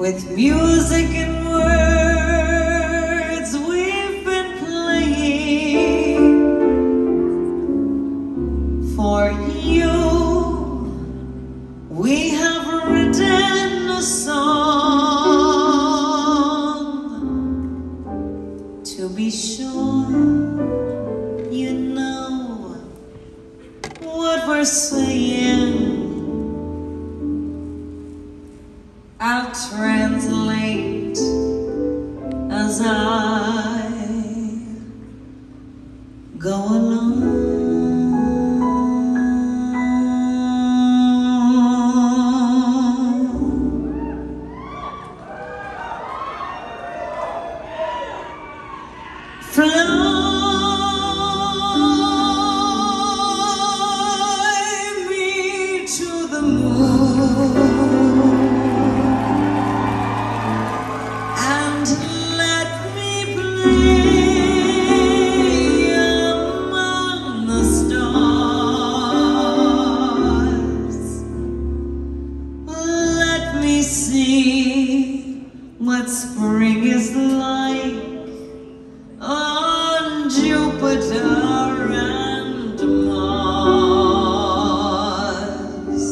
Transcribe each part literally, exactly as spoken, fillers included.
with music and words we've been playing for you. We have written a song to be sure you know what we're saying. I'll translate as I go along. Fly me to the moon and let me play among the stars. Let me see what spring is like on Jupiter and Mars.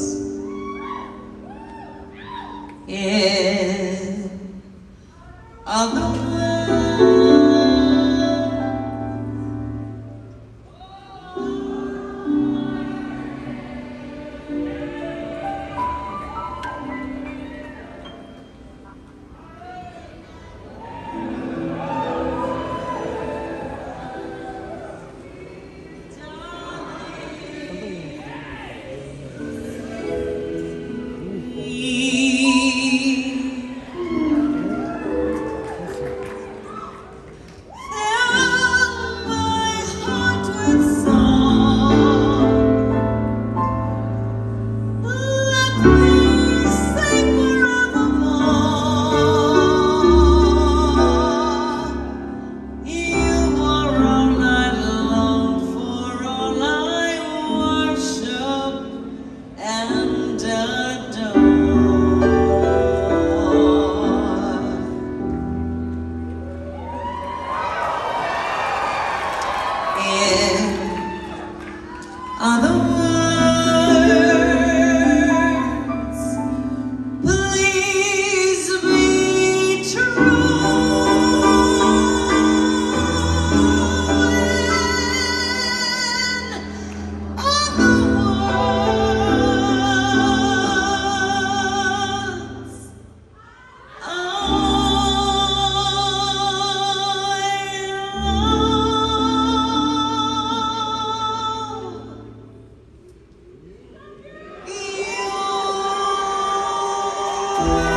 In other other words, please be true. In other words, I love you.